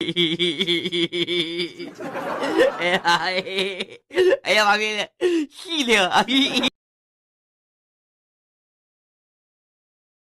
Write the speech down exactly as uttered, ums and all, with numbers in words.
哎呀，哎呀妈逼的，细灵啊！